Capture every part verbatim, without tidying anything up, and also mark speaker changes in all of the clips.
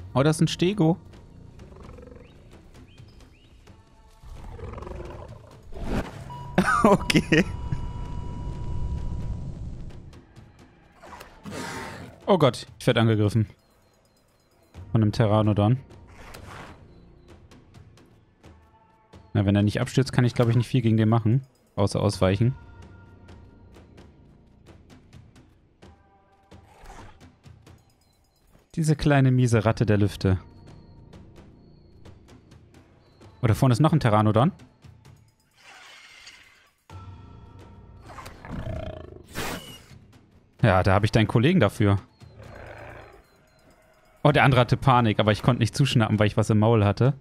Speaker 1: Oh, das ist ein Stego. Okay. Oh Gott, ich werde angegriffen. Von einem Pteranodon. Na, wenn er nicht abstürzt, kann ich, glaube ich, nicht viel gegen den machen. Außer ausweichen. Diese kleine miese Ratte der Lüfte. Oh, da vorne ist noch ein Pteranodon. Ja, da habe ich deinen Kollegen dafür. Oh, der andere hatte Panik, aber ich konnte nicht zuschnappen, weil ich was im Maul hatte.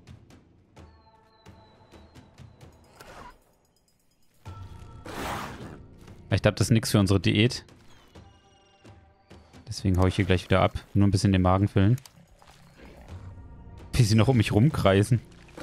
Speaker 1: Ich glaube, das ist nichts für unsere Diät. Deswegen haue ich hier gleich wieder ab. Nur ein bisschen den Magen füllen. Wie sie noch um mich rumkreisen.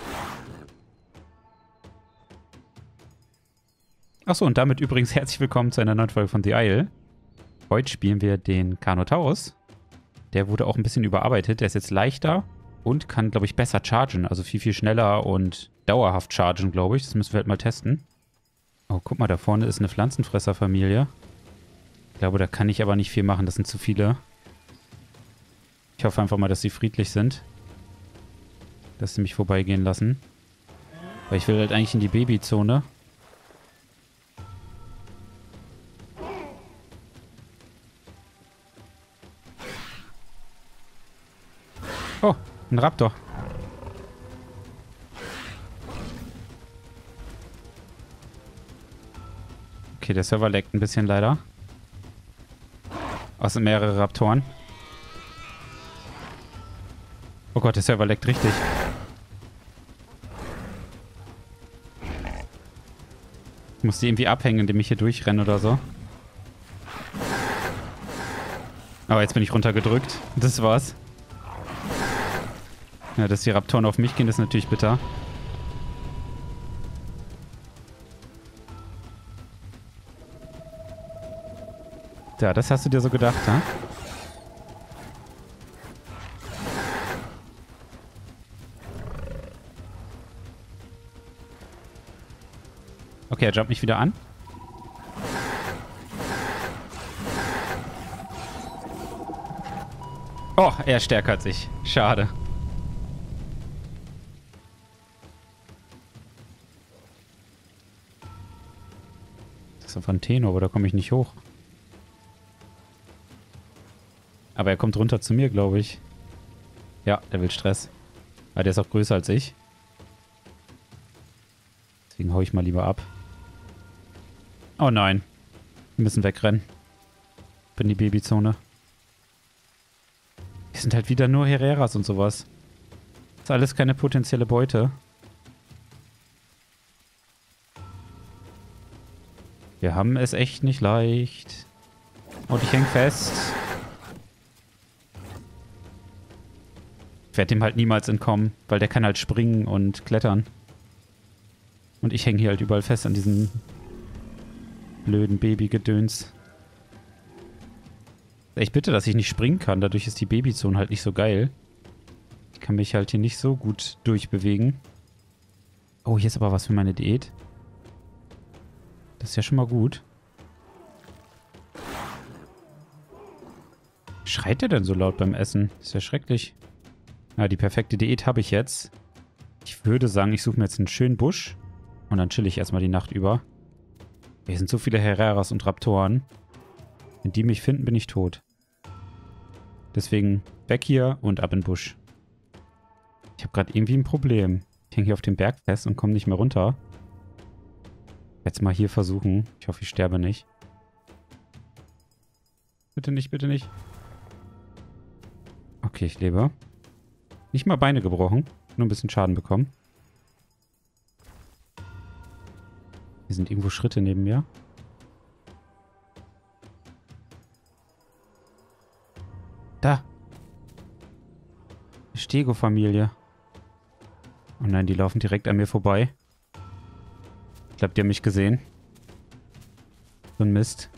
Speaker 1: Achso, und damit übrigens herzlich willkommen zu einer neuen Folge von The Isle. Heute spielen wir den Carnotaurus. Der wurde auch ein bisschen überarbeitet. Der ist jetzt leichter und kann, glaube ich, besser chargen. Also viel, viel schneller und dauerhaft chargen, glaube ich. Das müssen wir halt mal testen. Oh, guck mal, da vorne ist eine Pflanzenfresserfamilie. Ich glaube, da kann ich aber nicht viel machen. Das sind zu viele. Ich hoffe einfach mal, dass sie friedlich sind. Dass sie mich vorbeigehen lassen. Weil ich will halt eigentlich in die Babyzone. Oh, ein Raptor. Okay, der Server laggt ein bisschen leider. Außer mehrere Raptoren. Oh Gott, der Server laggt richtig. Ich muss die irgendwie abhängen, indem ich hier durchrenne oder so. Aber jetzt bin ich runtergedrückt. Das war's. Ja, dass die Raptoren auf mich gehen, ist natürlich bitter. Ja, das hast du dir so gedacht, ha? Okay, er jumpt mich wieder an. Oh, er ist stärker als ich. Schade. Das ist ein Fanteno, aber da komme ich nicht hoch. Aber er kommt runter zu mir, glaube ich. Ja, der will Stress. Aber der ist auch größer als ich. Deswegen hau ich mal lieber ab. Oh nein. Wir müssen wegrennen. Bin die Babyzone. Hier sind halt wieder nur Hereras und sowas. Ist alles keine potenzielle Beute. Wir haben es echt nicht leicht. Und ich häng fest. Ich werde dem halt niemals entkommen, weil der kann halt springen und klettern. Und ich hänge hier halt überall fest an diesem blöden Babygedöns. Ich bitte, dass ich nicht springen kann. Dadurch ist die Babyzone halt nicht so geil. Ich kann mich halt hier nicht so gut durchbewegen. Oh, hier ist aber was für meine Diät. Das ist ja schon mal gut. Schreit der denn so laut beim Essen? Das ist ja schrecklich. Ja, die perfekte Diät habe ich jetzt. Ich würde sagen, ich suche mir jetzt einen schönen Busch. Und dann chill ich erstmal die Nacht über. Hier sind so viele Hereras und Raptoren. Wenn die mich finden, bin ich tot. Deswegen weg hier und ab in den Busch. Ich habe gerade irgendwie ein Problem. Ich hänge hier auf dem Berg fest und komme nicht mehr runter. Jetzt mal hier versuchen. Ich hoffe, ich sterbe nicht. Bitte nicht, bitte nicht. Okay, ich lebe. Nicht mal Beine gebrochen. Nur ein bisschen Schaden bekommen. Hier sind irgendwo Schritte neben mir. Da. Stego-Familie. Oh nein, die laufen direkt an mir vorbei. Ich glaube, die haben mich gesehen. So ein Mist.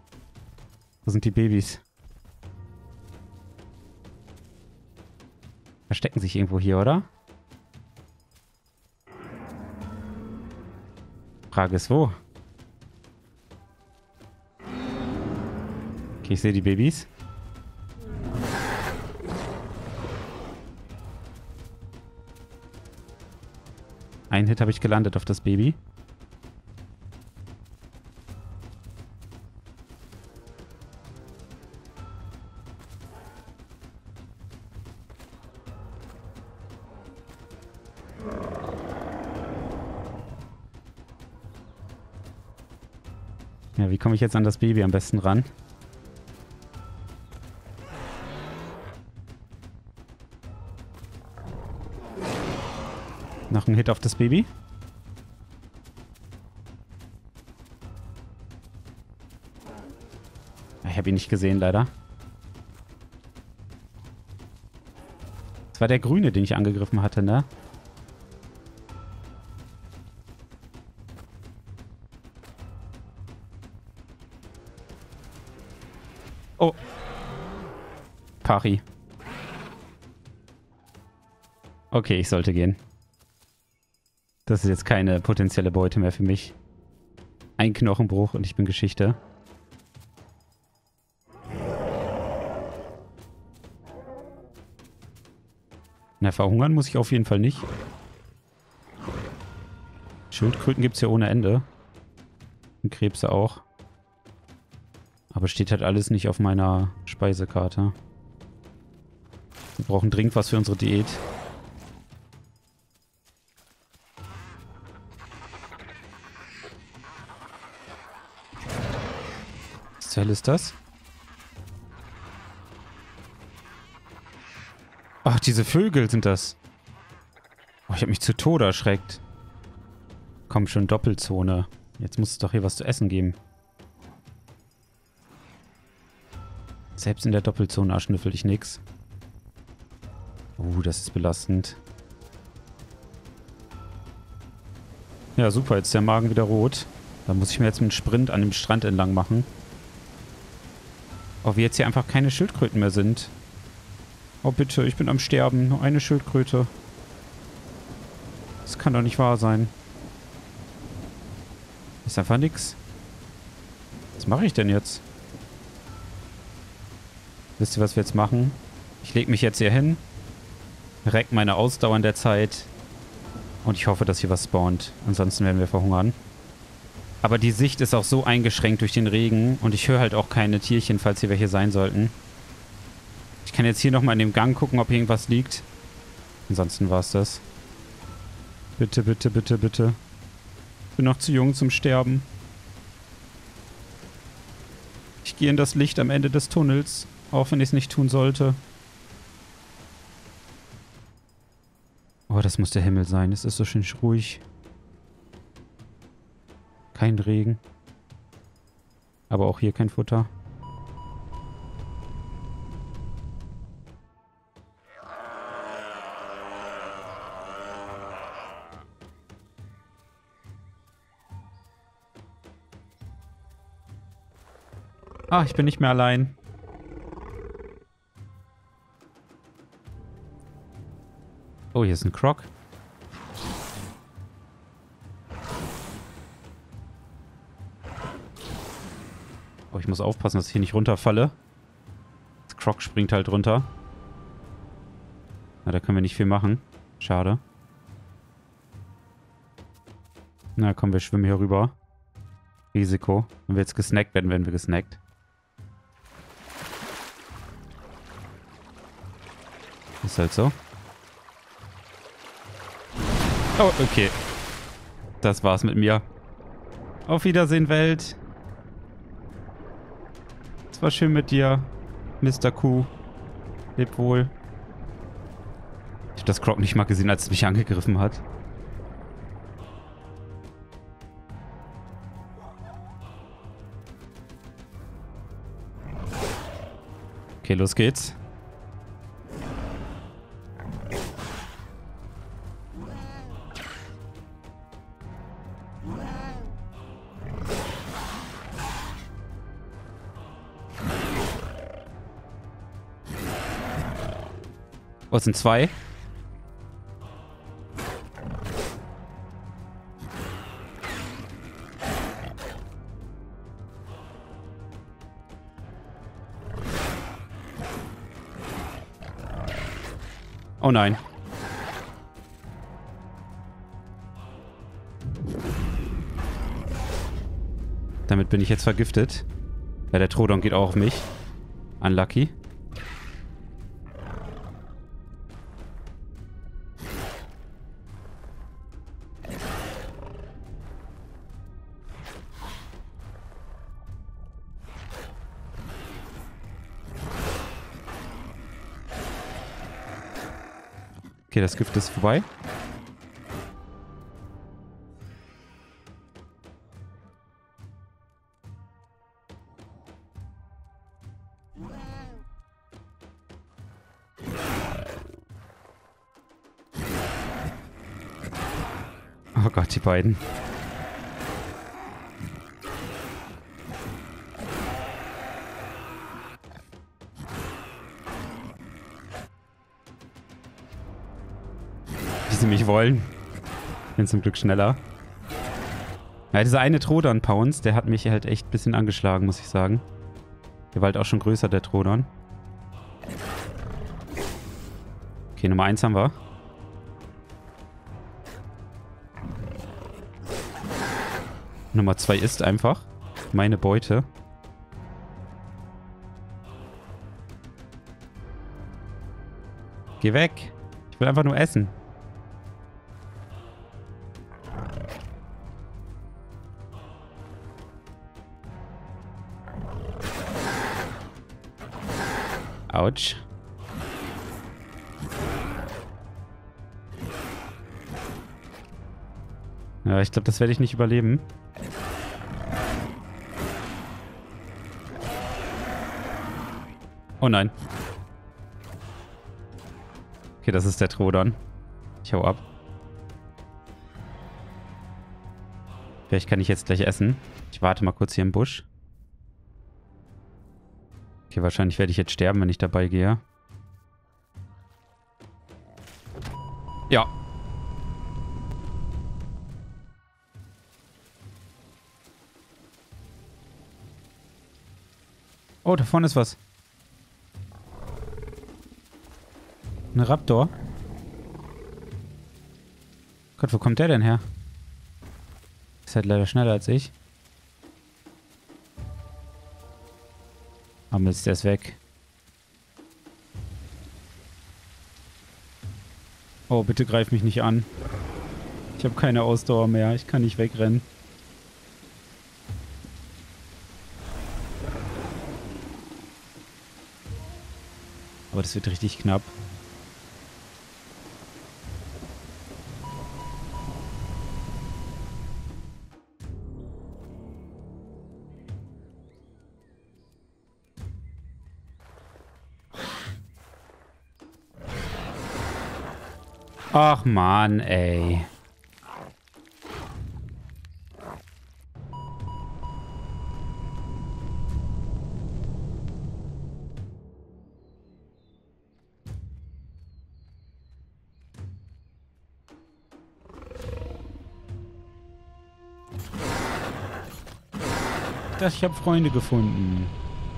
Speaker 1: Wo sind die Babys? verstecken sich irgendwo hier, oder? Frage ist, wo? Okay, ich sehe die Babys. Ein Hit habe ich gelandet auf das Baby. Ja, wie komme ich jetzt an das Baby am besten ran? Noch ein Hit auf das Baby. Ich habe ihn nicht gesehen, leider. Das war der Grüne, den ich angegriffen hatte, ne? Oh. Pari. Okay, ich sollte gehen. Das ist jetzt keine potenzielle Beute mehr für mich. Ein Knochenbruch und ich bin Geschichte. Na, verhungern muss ich auf jeden Fall nicht. Schildkröten gibt es ja ohne Ende. Und Krebse auch. Aber steht halt alles nicht auf meiner Speisekarte. Wir brauchen dringend was für unsere Diät. Was zur Hölle ist das? Ach, diese Vögel sind das. Oh, ich habe mich zu Tode erschreckt. Komm schon, Doppelzone. Jetzt muss es doch hier was zu essen geben. Selbst in der Doppelzone erschnüffel ich nix. Uh, das ist belastend. Ja, super. Jetzt ist der Magen wieder rot. Dann muss ich mir jetzt einen Sprint an dem Strand entlang machen. Oh, wie jetzt hier einfach keine Schildkröten mehr sind. Oh, bitte. Ich bin am Sterben. Nur eine Schildkröte. Das kann doch nicht wahr sein. Ist einfach nix. Was mache ich denn jetzt? Wisst ihr, was wir jetzt machen? Ich lege mich jetzt hier hin, reck meine Ausdauer in der Zeit und ich hoffe, dass hier was spawnt. Ansonsten werden wir verhungern. Aber die Sicht ist auch so eingeschränkt durch den Regen und ich höre halt auch keine Tierchen, falls hier welche sein sollten. Ich kann jetzt hier nochmal in dem Gang gucken, ob hier irgendwas liegt. Ansonsten war es das. Bitte, bitte, bitte, bitte. Ich bin noch zu jung zum Sterben. Ich gehe in das Licht am Ende des Tunnels. Auch wenn ich es nicht tun sollte. Oh, das muss der Himmel sein. Es ist so schön ruhig. Kein Regen. Aber auch hier kein Futter. Ah, ich bin nicht mehr allein. Oh, hier ist ein Croc. Oh, ich muss aufpassen, dass ich hier nicht runterfalle. Das Croc springt halt runter. Na, da können wir nicht viel machen. Schade. Na komm, wir schwimmen hier rüber. Risiko. Wenn wir jetzt gesnackt werden, werden wir gesnackt. Ist halt so. Oh, okay. Das war's mit mir. Auf Wiedersehen, Welt. Es war schön mit dir, Mister Kuh. Leb wohl. Ich habe das Croc nicht mal gesehen, als es mich angegriffen hat. Okay, los geht's. Oh, es sind zwei. Oh nein. Damit bin ich jetzt vergiftet. Ja, der Troodon geht auch auf mich. Unlucky. Okay, das Gift ist vorbei. Oh Gott, die beiden. Wie sie mich wollen. Bin zum Glück schneller. Ja, dieser eine Troodon-Pounce, der hat mich halt echt ein bisschen angeschlagen, muss ich sagen. Der war halt auch schon größer, der Troodon. Okay, Nummer eins haben wir. Nummer zwei ist einfach meine Beute. Geh weg. Ich will einfach nur essen. Autsch. Ja, ich glaube, das werde ich nicht überleben. Oh nein. Okay, das ist der Troodon. Ich hau ab. Vielleicht kann ich jetzt gleich essen. Ich warte mal kurz hier im Busch. Okay, wahrscheinlich werde ich jetzt sterben, wenn ich dabei gehe. Ja. Oh, da vorne ist was. Ein Raptor. Gott, wo kommt der denn her? Ist halt leider schneller als ich. Aber Mist, der ist weg. Oh, bitte greif mich nicht an. Ich habe keine Ausdauer mehr. Ich kann nicht wegrennen. Aber das wird richtig knapp. Ach Mann, ey. Das, ich habe Freunde gefunden.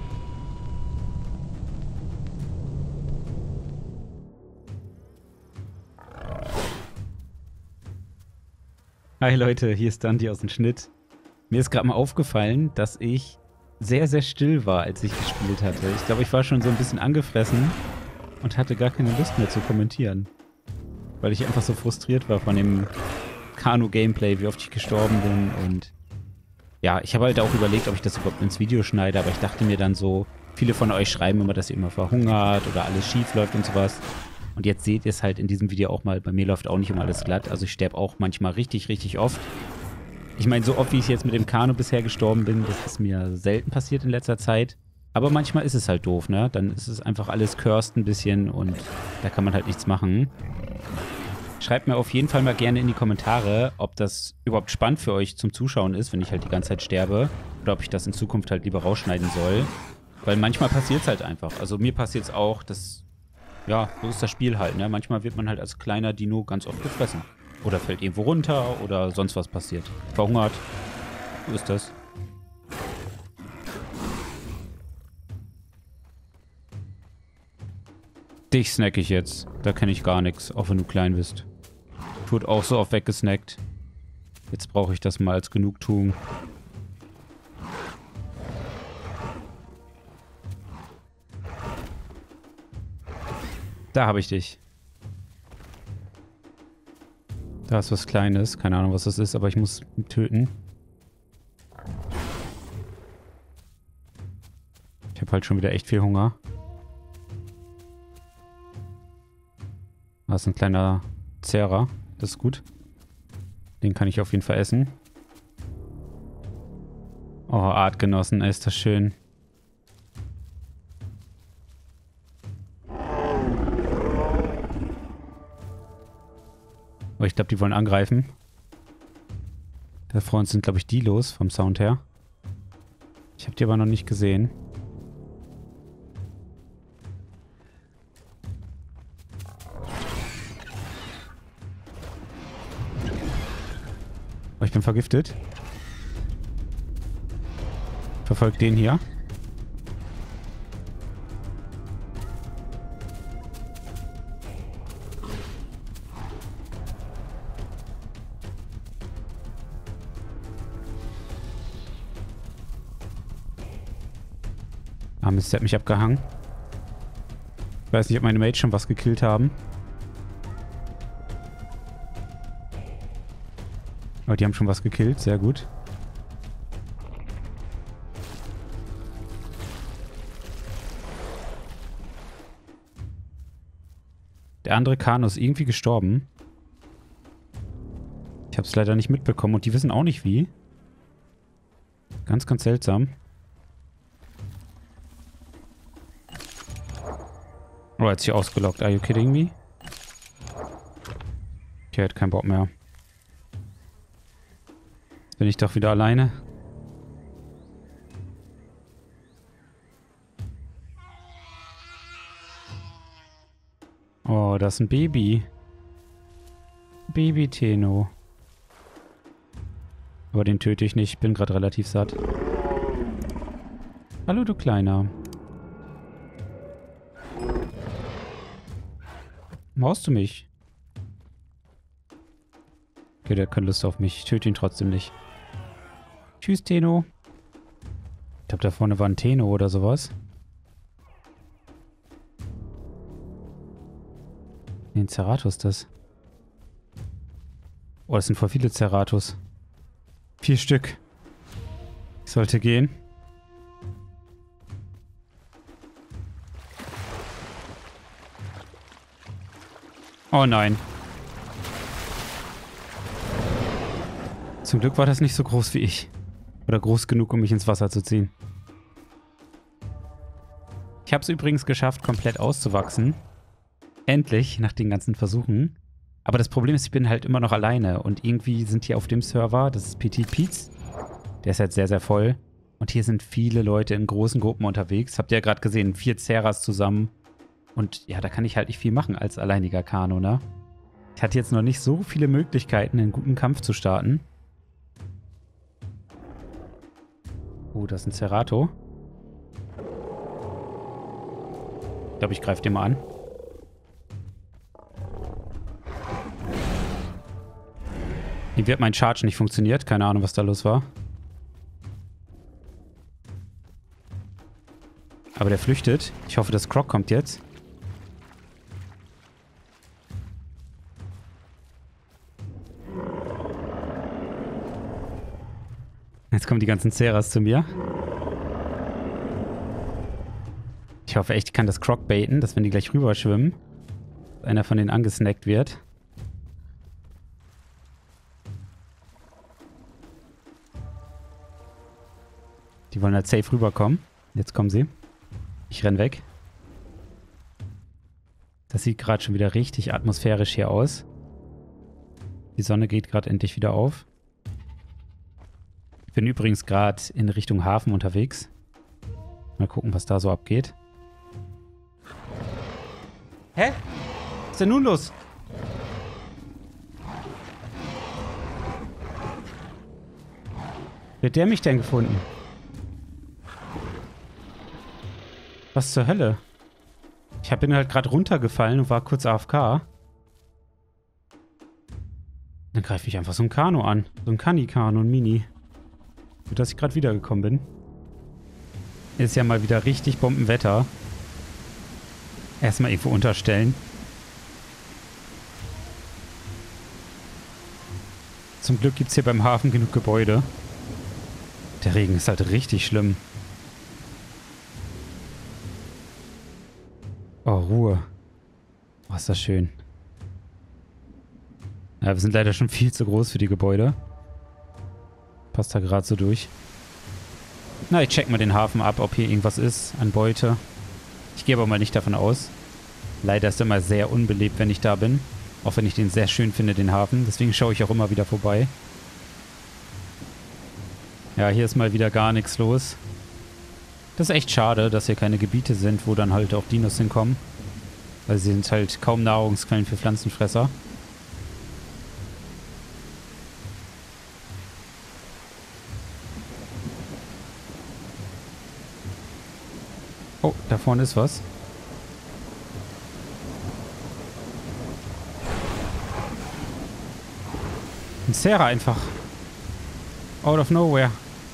Speaker 1: Hi Leute, hier ist Dante aus dem Schnitt. Mir ist gerade mal aufgefallen, dass ich sehr, sehr still war, als ich gespielt hatte. Ich glaube, ich war schon so ein bisschen angefressen und hatte gar keine Lust mehr zu kommentieren. Weil ich einfach so frustriert war von dem Kanu-Gameplay, wie oft ich gestorben bin. Und ja, ich habe halt auch überlegt, ob ich das überhaupt ins Video schneide, aber ich dachte mir dann so, viele von euch schreiben immer, dass ihr immer verhungert oder alles schief läuft und sowas. Und jetzt seht ihr es halt in diesem Video auch mal, bei mir läuft auch nicht immer alles glatt. Also ich sterbe auch manchmal richtig, richtig oft. Ich meine, so oft wie ich jetzt mit dem Kanu bisher gestorben bin, das ist mir selten passiert in letzter Zeit. Aber manchmal ist es halt doof, ne? Dann ist es einfach alles cursed ein bisschen und da kann man halt nichts machen. Schreibt mir auf jeden Fall mal gerne in die Kommentare, ob das überhaupt spannend für euch zum Zuschauen ist, wenn ich halt die ganze Zeit sterbe. Oder ob ich das in Zukunft halt lieber rausschneiden soll. Weil manchmal passiert es halt einfach. Also mir passiert es auch, dass ja, so ist das Spiel halt, ne? Manchmal wird man halt als kleiner Dino ganz oft gefressen. Oder fällt irgendwo runter oder sonst was passiert. Verhungert. So ist das. Dich snack ich jetzt. Da kenne ich gar nichts, auch wenn du klein bist. Tut auch so oft weggesnackt. Jetzt brauche ich das mal als Genugtuung. Da habe ich dich. Da ist was Kleines. Keine Ahnung, was das ist, aber ich muss ihn töten. Ich habe halt schon wieder echt viel Hunger. Da ist ein kleiner Zerrer. Das ist gut. Den kann ich auf jeden Fall essen. Oh, Artgenossen, ist das schön. Oh, ich glaube, die wollen angreifen. Da vor uns sind, glaube ich, die los vom Sound her. Ich habe die aber noch nicht gesehen. Oh, ich bin vergiftet. Verfolgt den hier. Ah, Mist, der hat mich abgehangen. Ich weiß nicht, ob meine Mates schon was gekillt haben. Aber die haben schon was gekillt, sehr gut. Der andere Kano ist irgendwie gestorben. Ich habe es leider nicht mitbekommen und die wissen auch nicht wie. Ganz, ganz seltsam. Oh, er hat sich ausgelockt. Are you kidding me? Okay, er hat keinen Bock mehr. Jetzt bin ich doch wieder alleine. Oh, das ist ein Baby. Baby-Teno. Aber den töte ich nicht. Ich bin gerade relativ satt. Hallo, du Kleiner. Maust du mich? Okay, der hat keine Lust auf mich. Ich töte ihn trotzdem nicht. Tschüss, Teno. Ich glaube, da vorne war ein Teno oder sowas. Nee, ein Ceratus das. Oh, das sind voll viele Ceratus. Vier Stück. Ich sollte gehen. Oh nein. Zum Glück war das nicht so groß wie ich. Oder groß genug, um mich ins Wasser zu ziehen. Ich habe es übrigens geschafft, komplett auszuwachsen. Endlich, nach den ganzen Versuchen. Aber das Problem ist, ich bin halt immer noch alleine. Und irgendwie sind hier auf dem Server, das ist Petit Piz, der ist halt sehr, sehr voll. Und hier sind viele Leute in großen Gruppen unterwegs. Habt ihr ja gerade gesehen, vier Ceras zusammen. Und ja, da kann ich halt nicht viel machen als alleiniger Kano, ne? Ich hatte jetzt noch nicht so viele Möglichkeiten, einen guten Kampf zu starten. Oh, das ist ein Cerato. Ich glaube, ich greife den mal an. Irgendwie hat mein Charge nicht funktioniert. Keine Ahnung, was da los war. Aber der flüchtet. Ich hoffe, das Croc kommt jetzt. Jetzt kommen die ganzen Ceras zu mir. Ich hoffe echt, ich kann das Croc baiten, dass wenn die gleich rüber schwimmen, einer von denen angesnackt wird. Die wollen halt safe rüberkommen. Jetzt kommen sie. Ich renn weg. Das sieht gerade schon wieder richtig atmosphärisch hier aus. Die Sonne geht gerade endlich wieder auf. Ich bin übrigens gerade in Richtung Hafen unterwegs. Mal gucken, was da so abgeht. Hä? Was ist denn nun los? Wie hat der mich denn gefunden? Was zur Hölle? Ich bin halt gerade runtergefallen und war kurz A F K. Dann greife ich einfach so ein Kanu an. So ein Kani-Kanu, ein Mini. Gut, dass ich gerade wiedergekommen bin. Ist ja mal wieder richtig Bombenwetter. Erstmal irgendwo unterstellen. Zum Glück gibt es hier beim Hafen genug Gebäude. Der Regen ist halt richtig schlimm. Oh, Ruhe. Oh, ist das schön. Ja, wir sind leider schon viel zu groß für die Gebäude. Passt da gerade so durch. Na, ich check mal den Hafen ab, ob hier irgendwas ist an Beute. Ich gehe aber mal nicht davon aus. Leider ist er immer sehr unbelebt, wenn ich da bin. Auch wenn ich den sehr schön finde, den Hafen. Deswegen schaue ich auch immer wieder vorbei. Ja, hier ist mal wieder gar nichts los. Das ist echt schade, dass hier keine Gebiete sind, wo dann halt auch Dinos hinkommen. Weil sie sind halt kaum Nahrungsquellen für Pflanzenfresser. Oh, da vorne ist was. Ein Serra einfach. Out of nowhere.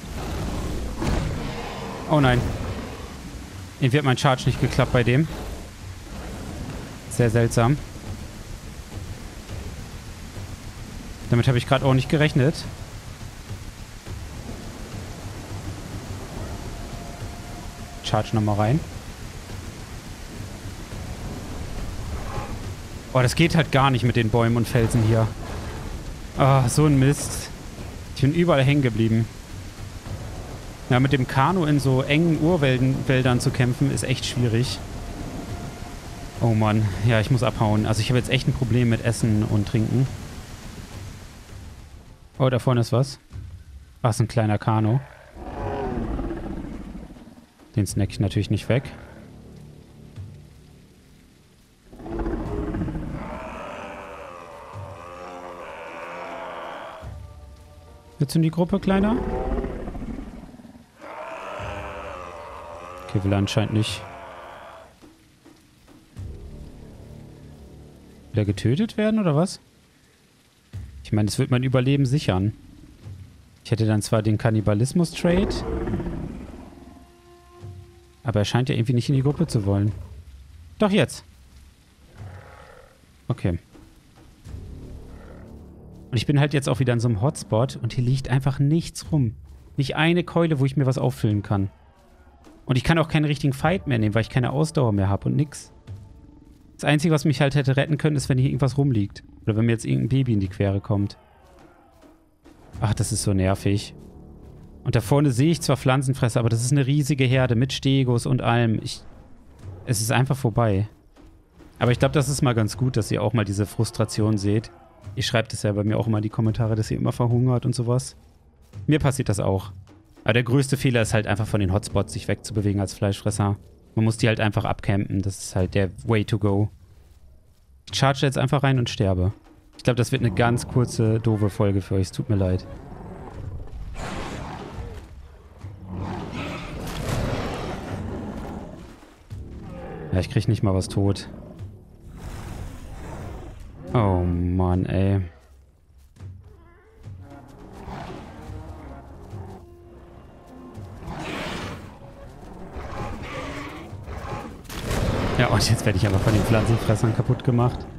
Speaker 1: Oh nein. Irgendwie hat mein Charge nicht geklappt bei dem. Sehr seltsam. Damit habe ich gerade auch nicht gerechnet. Charge nochmal rein. Oh, das geht halt gar nicht mit den Bäumen und Felsen hier. Ah, so ein Mist. Ich bin überall hängen geblieben. Ja, mit dem Kanu in so engen Urwäldern zu kämpfen, ist echt schwierig. Oh Mann, ja, ich muss abhauen. Also ich habe jetzt echt ein Problem mit Essen und Trinken. Oh, da vorne ist was. Ah, ist ein kleiner Kanu. Den snack ich natürlich nicht weg. Willst du in die Gruppe, Kleiner? Okay, will er anscheinend nicht. Will er getötet werden, oder was? Ich meine, das wird mein Überleben sichern. Ich hätte dann zwar den Kannibalismus-Trade, aber er scheint ja irgendwie nicht in die Gruppe zu wollen. Doch jetzt. Okay. Und ich bin halt jetzt auch wieder in so einem Hotspot und hier liegt einfach nichts rum. Nicht eine Keule, wo ich mir was auffüllen kann. Und ich kann auch keinen richtigen Fight mehr nehmen, weil ich keine Ausdauer mehr habe und nix. Das Einzige, was mich halt hätte retten können, ist, wenn hier irgendwas rumliegt. Oder wenn mir jetzt irgendein Baby in die Quere kommt. Ach, das ist so nervig. Und da vorne sehe ich zwar Pflanzenfresser, aber das ist eine riesige Herde mit Stegos und allem. Ich, es ist einfach vorbei. Aber ich glaube, das ist mal ganz gut, dass ihr auch mal diese Frustration seht. Ihr schreibt es ja bei mir auch immer in die Kommentare, dass ihr immer verhungert und sowas. Mir passiert das auch. Aber der größte Fehler ist halt einfach von den Hotspots sich wegzubewegen als Fleischfresser. Man muss die halt einfach abcampen. Das ist halt der Way to go. Ich charge jetzt einfach rein und sterbe. Ich glaube, das wird eine ganz kurze, doofe Folge für euch. Es tut mir leid. Ja, ich krieg nicht mal was tot. Oh Mann, ey. Ja, und jetzt werde ich aber von den Pflanzenfressern kaputt gemacht.